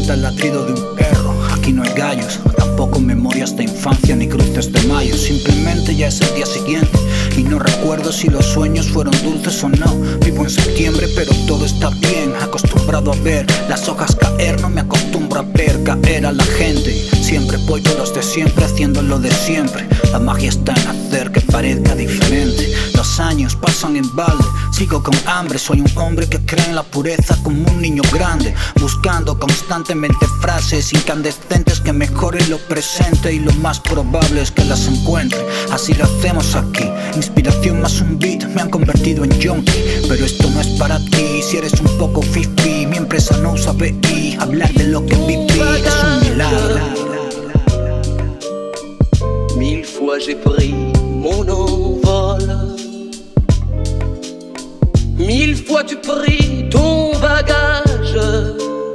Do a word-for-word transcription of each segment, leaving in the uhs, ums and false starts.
hasta el latido de un perro. Aquí no hay gallos, tampoco memorias de infancia ni cruces de mayo. Simplemente ya es el día siguiente y no recuerdo si los sueños fueron dulces o no. Vivo en septiembre pero todo está bien. Acostumbrado a ver las hojas caer, no me acostumbro a ver caer a la gente. Siempre voy con los de siempre, haciendo lo de siempre. La magia está en hacer que parezca diferente. Los años pasan en balde, sigo con hambre. Soy un hombre que cree en la pureza como un niño grande, buscando constantemente frases incandescentes que mejoren lo presente, y lo más probable es que las encuentre. Así lo hacemos aquí, inspiración más un beat, me han convertido en junkie. Pero esto no es para ti, si eres un poco fifi. Mi empresa no usa B I, hablar de lo que viví es un milagro. Mille fois j'ai pris mon envol, mille fois tu pris ton bagage,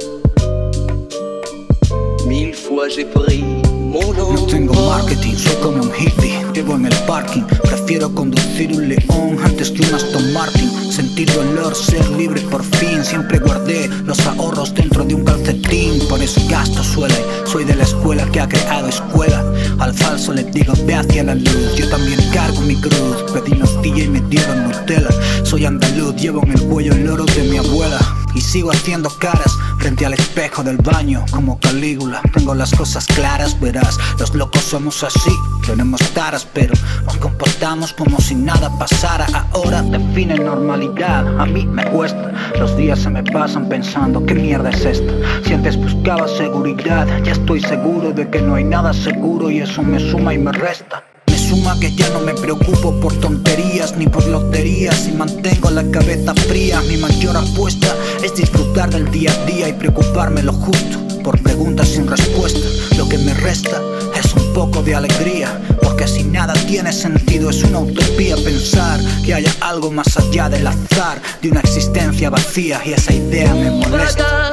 mille fois j'ai pris mon envol. No tengo marketing, soy como un hippie, llevo en el parking. Prefiero conducir un León antes que un Aston Martin. Sentir dolor, ser libre por fin. Siempre guardé los ahorros dentro de un calcetín. Por eso gasto suele, soy de la escuela que ha creado escuela. Al falso le digo ve hacia la luz. Yo también cargo mi cruz, pedí nocilla y me dieron Nutella. Soy andaluz, llevo en el cuello el oro de mi abuela. Y sigo haciendo caras frente al espejo del baño como Calígula. Tengo las cosas claras, verás, los locos somos así. Tenemos taras pero nos comportamos como si nada pasara. Ahora define normalidad, a mí me cuesta. Los días se me pasan pensando ¿qué mierda es esta? Si antes buscaba seguridad, ya estoy seguro de que no hay nada seguro. Y eso me suma y me resta. Suma que ya no me preocupo por tonterías ni por loterías y mantengo la cabeza fría. Mi mayor apuesta es disfrutar del día a día y preocuparme lo justo por preguntas sin respuesta. Lo que me resta es un poco de alegría, porque si nada tiene sentido es una utopía pensar que haya algo más allá del azar de una existencia vacía, y esa idea me molesta.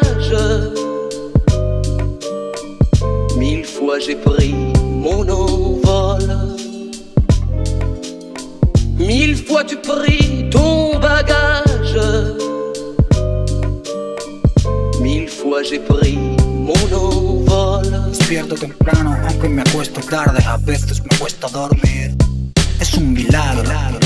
Mille fois j'ai pris mon envol, mille fois tu pris ton bagage, mille fois j'ai pris mon envol. Despierto temprano aunque me acuesto tarde, a veces me cuesta dormir. Es un milagro.